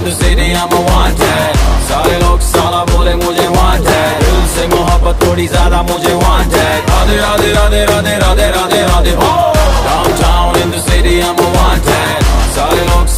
the city, I'm a wanted. सारे लोग साला बोले मुझे wanted. दिल से मोहब्बत थोड़ी ज्यादा मुझे wanted. राधे राधे राधे राधे राधे राधे राधे